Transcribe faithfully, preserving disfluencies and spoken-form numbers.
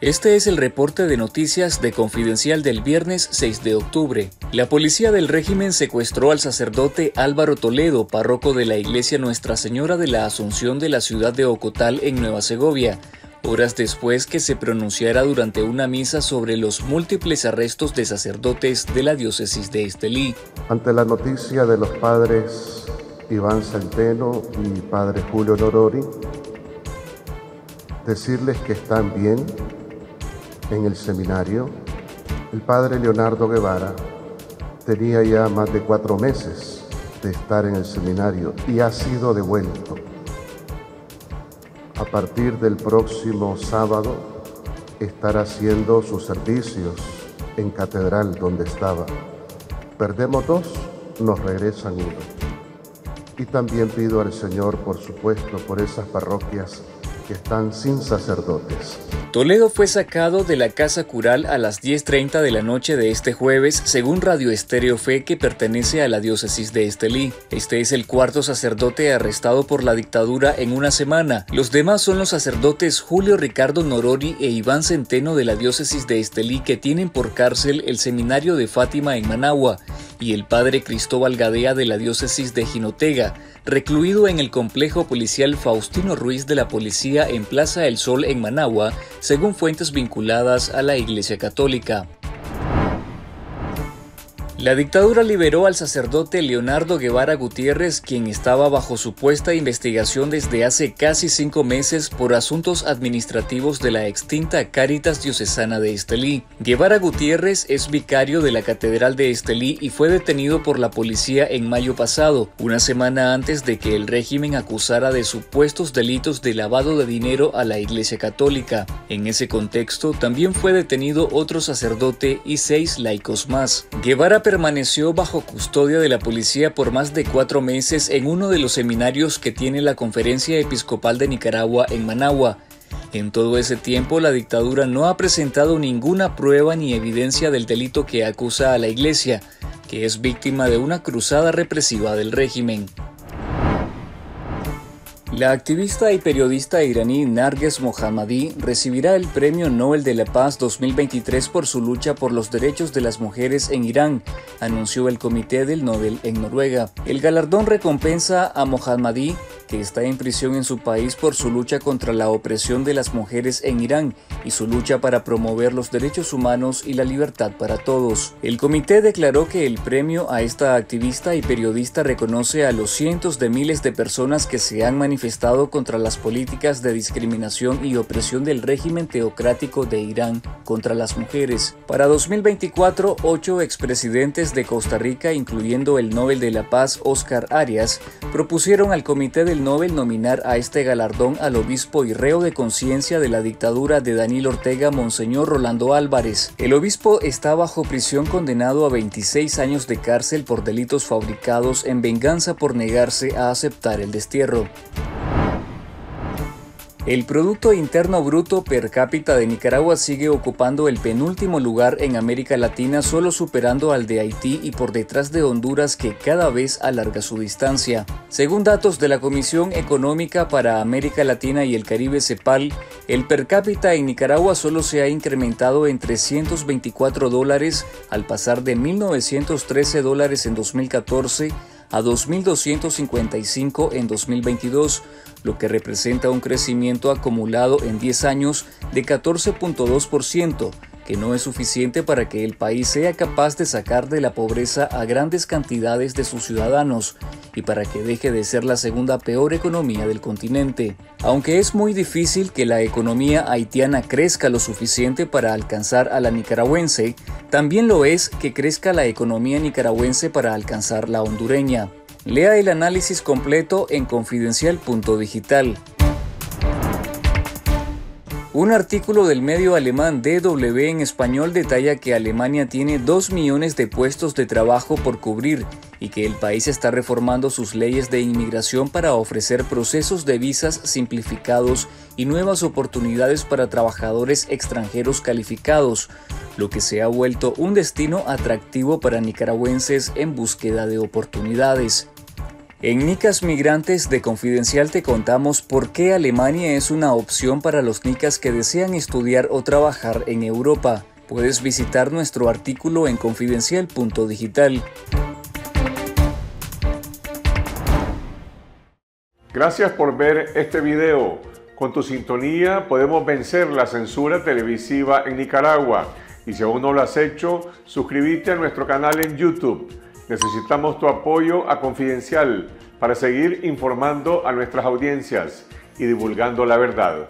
Este es el reporte de noticias de Confidencial del viernes seis de octubre. La policía del régimen secuestró al sacerdote Álvaro Toledo, párroco de la iglesia Nuestra Señora de la Asunción de la ciudad de Ocotal en Nueva Segovia, horas después que se pronunciara durante una misa sobre los múltiples arrestos de sacerdotes de la diócesis de Estelí. Ante la noticia de los padres Iván Centeno y padre Julio Norori, decirles que están bien en el seminario. El padre Leonardo Guevara tenía ya más de cuatro meses de estar en el seminario y ha sido devuelto. A partir del próximo sábado estará haciendo sus servicios en catedral donde estaba. Perdemos dos, nos regresan uno. Y también pido al Señor, por supuesto, por esas parroquias que están sin sacerdotes. Toledo fue sacado de la casa cural a las diez treinta de la noche de este jueves, según Radio Estéreo Fe, que pertenece a la diócesis de Estelí. Este es el cuarto sacerdote arrestado por la dictadura en una semana. Los demás son los sacerdotes Julio Ricardo Norori e Iván Centeno de la diócesis de Estelí, que tienen por cárcel el seminario de Fátima en Managua, y el padre Cristóbal Gadea de la diócesis de Jinotega, recluido en el complejo policial Faustino Ruiz de la policía en Plaza El Sol en Managua, según fuentes vinculadas a la Iglesia Católica. La dictadura liberó al sacerdote Leonardo Guevara Gutiérrez, quien estaba bajo supuesta investigación desde hace casi cinco meses por asuntos administrativos de la extinta Cáritas Diocesana de Estelí. Guevara Gutiérrez es vicario de la Catedral de Estelí y fue detenido por la policía en mayo pasado, una semana antes de que el régimen acusara de supuestos delitos de lavado de dinero a la Iglesia Católica. En ese contexto, también fue detenido otro sacerdote y seis laicos más. Guevara permaneció bajo custodia de la policía por más de cuatro meses en uno de los seminarios que tiene la Conferencia Episcopal de Nicaragua en Managua. En todo ese tiempo, la dictadura no ha presentado ninguna prueba ni evidencia del delito que acusa a la Iglesia, que es víctima de una cruzada represiva del régimen. La activista y periodista iraní Narges Mohammadi recibirá el Premio Nobel de la Paz dos mil veintitrés por su lucha por los derechos de las mujeres en Irán, anunció el Comité del Nobel en Noruega. El galardón recompensa a Mohammadi, que está en prisión en su país por su lucha contra la opresión de las mujeres en Irán y su lucha para promover los derechos humanos y la libertad para todos. El comité declaró que el premio a esta activista y periodista reconoce a los cientos de miles de personas que se han manifestado contra las políticas de discriminación y opresión del régimen teocrático de Irán contra las mujeres. Para dos mil veinticuatro, ocho expresidentes de Costa Rica, incluyendo el Nobel de la Paz Óscar Arias, propusieron al comité del Nobel nominar a este galardón al obispo y reo de conciencia de la dictadura de Daniel Ortega, Monseñor Rolando Álvarez. El obispo está bajo prisión, condenado a veintiséis años de cárcel por delitos fabricados en venganza por negarse a aceptar el destierro. El Producto Interno Bruto per cápita de Nicaragua sigue ocupando el penúltimo lugar en América Latina, solo superando al de Haití y por detrás de Honduras, que cada vez alarga su distancia. Según datos de la Comisión Económica para América Latina y el Caribe CEPAL, el per cápita en Nicaragua solo se ha incrementado en trescientos veinticuatro dólares al pasar de mil novecientos trece dólares en dos mil catorce a dos mil doscientos cincuenta y cinco en dos mil veintidós, lo que representa un crecimiento acumulado en diez años de catorce punto dos por ciento, que no es suficiente para que el país sea capaz de sacar de la pobreza a grandes cantidades de sus ciudadanos y para que deje de ser la segunda peor economía del continente. Aunque es muy difícil que la economía haitiana crezca lo suficiente para alcanzar a la nicaragüense, también lo es que crezca la economía nicaragüense para alcanzar la hondureña. Lea el análisis completo en confidencial punto digital. Un artículo del medio alemán D W en español detalla que Alemania tiene dos millones de puestos de trabajo por cubrir y que el país está reformando sus leyes de inmigración para ofrecer procesos de visas simplificados y nuevas oportunidades para trabajadores extranjeros calificados, lo que se ha vuelto un destino atractivo para nicaragüenses en búsqueda de oportunidades. En Nicas Migrantes de Confidencial te contamos por qué Alemania es una opción para los nicas que desean estudiar o trabajar en Europa. Puedes visitar nuestro artículo en confidencial punto digital. Gracias por ver este video. Con tu sintonía podemos vencer la censura televisiva en Nicaragua. Y si aún no lo has hecho, suscríbete a nuestro canal en YouTube. Necesitamos tu apoyo a Confidencial para seguir informando a nuestras audiencias y divulgando la verdad.